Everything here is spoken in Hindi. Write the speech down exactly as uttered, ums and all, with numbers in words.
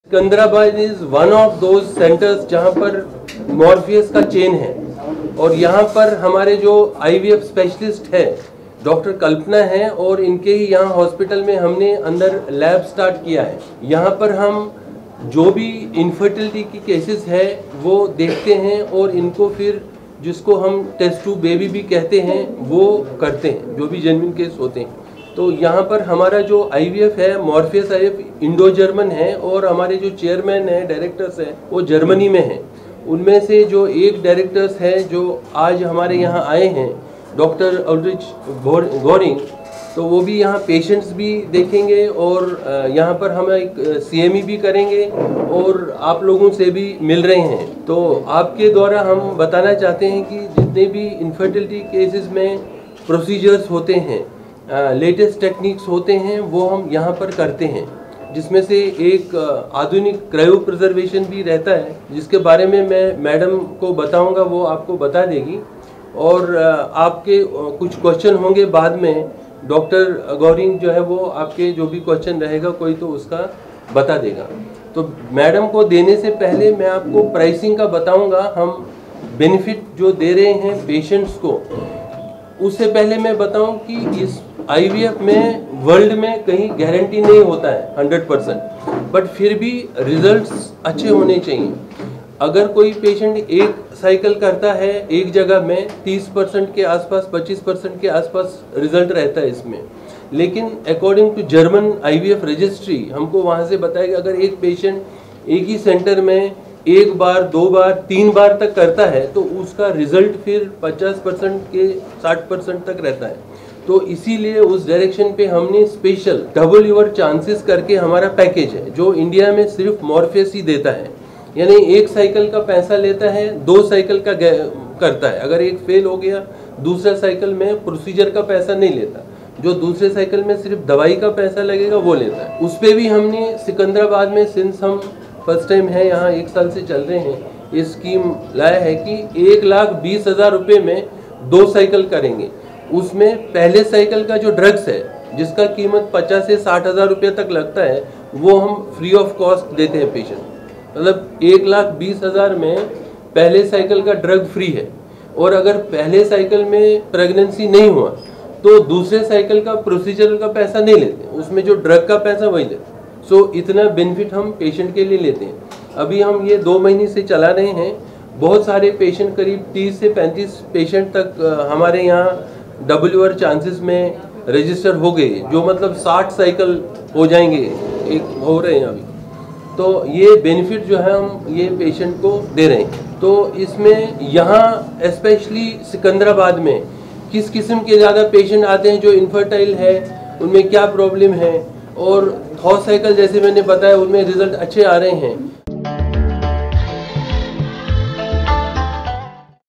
Secunderabad is one of those centres जहां पर मॉर्फियस का चेन है और यहाँ पर हमारे जो आईवीएफ स्पेशलिस्ट है डॉक्टर कल्पना है और इनके ही यहाँ हॉस्पिटल में हमने अंदर लैब स्टार्ट किया है। यहाँ पर हम जो भी इनफर्टिलिटी की केसेस है वो देखते हैं और इनको फिर जिसको हम टेस्ट ट्यूब बेबी भी कहते हैं वो करते हैं, जो भी जेन्युइन केस होते हैं। तो यहाँ पर हमारा जो आईवीएफ है मॉर्फियस आईवीएफ इंडो जर्मन है और हमारे जो चेयरमैन हैं डायरेक्टर्स हैं वो जर्मनी में हैं। उनमें से जो एक डायरेक्टर्स हैं जो आज हमारे यहाँ आए हैं डॉक्टर अल्ड्रिच गोरिंग, तो वो भी यहाँ पेशेंट्स भी देखेंगे और यहाँ पर हम एक सीएमई भी करेंगे और आप लोगों से भी मिल रहे हैं। तो आपके द्वारा हम बताना चाहते हैं कि जितने भी इनफर्टिलिटी केसेस में प्रोसीजर्स होते हैं, लेटेस्ट टेक्निक्स होते हैं, वो हम यहाँ पर करते हैं, जिसमें से एक आधुनिक क्रायो प्रिजर्वेशन भी रहता है जिसके बारे में मैं मैडम को बताऊंगा, वो आपको बता देगी। और आपके कुछ क्वेश्चन होंगे बाद में, डॉक्टर गौरिंग जो है वो आपके जो भी क्वेश्चन रहेगा कोई तो उसका बता देगा। तो मैडम को देने से पहले मैं आपको प्राइसिंग का बताऊंगा, हम बेनिफिट जो दे रहे हैं पेशेंट्स को। उससे पहले मैं बताऊं कि इस आईवीएफ में वर्ल्ड में कहीं गारंटी नहीं होता है हंड्रेड परसेंट, बट फिर भी रिजल्ट्स अच्छे होने चाहिए। अगर कोई पेशेंट एक साइकिल करता है एक जगह में तीस परसेंट के आसपास, पच्चीस परसेंट के आसपास रिजल्ट रहता है इसमें, लेकिन according to German IVF registry हमको वहाँ से बताया कि अगर एक पेशेंट एक ही सेंटर में एक बार, दो बार, तीन बार तक करता है तो उसका रिजल्ट फिर पचास परसेंट के साठ परसेंट तक रहता है। तो इसीलिए उस डायरेक्शन पे हमने स्पेशल डबल योर चांसेस करके हमारा पैकेज है जो इंडिया में सिर्फ मॉर्फियस ही देता है, यानी एक साइकिल का पैसा लेता है, दो साइकिल का करता है। अगर एक फेल हो गया दूसरा साइकिल में प्रोसीजर का पैसा नहीं लेता, जो दूसरे साइकिल में सिर्फ दवाई का पैसा लगेगा वो लेता है। उस पर भी हमने सिकंदराबाद में, सिंस हम फर्स्ट टाइम है यहाँ, एक साल से चल रहे हैं, ये स्कीम लाया है कि एक लाख बीस हजार रुपये में दो साइकिल करेंगे। उसमें पहले साइकिल का जो ड्रग्स है जिसका कीमत पचास से साठ हजार रुपये तक लगता है वो हम फ्री ऑफ कॉस्ट देते हैं पेशेंट। मतलब एक लाख बीस हजार में पहले साइकिल का ड्रग फ्री है, और अगर पहले साइकिल में प्रेगनेंसी नहीं हुआ तो दूसरे साइकिल का प्रोसीजर का पैसा नहीं लेते, उसमें जो ड्रग का पैसा वही लेते। सो so, इतना बेनिफिट हम पेशेंट के लिए लेते हैं। अभी हम ये दो महीने से चला रहे हैं, बहुत सारे पेशेंट, करीब तीस से पैंतीस पेशेंट तक हमारे यहाँ डब्ल्यू आर चांसेस में रजिस्टर हो गए, जो मतलब साठ साइकिल हो जाएंगे, एक हो रहे हैं अभी। तो ये बेनिफिट जो है हम ये पेशेंट को दे रहे हैं। तो इसमें यहाँ स्पेशली सिकंदराबाद में किस किस्म के ज़्यादा पेशेंट आते हैं, जो इनफर्टाइल है उनमें क्या प्रॉब्लम है, और थॉ साइकिल जैसे मैंने बताया उनमें रिजल्ट अच्छे आ रहे हैं।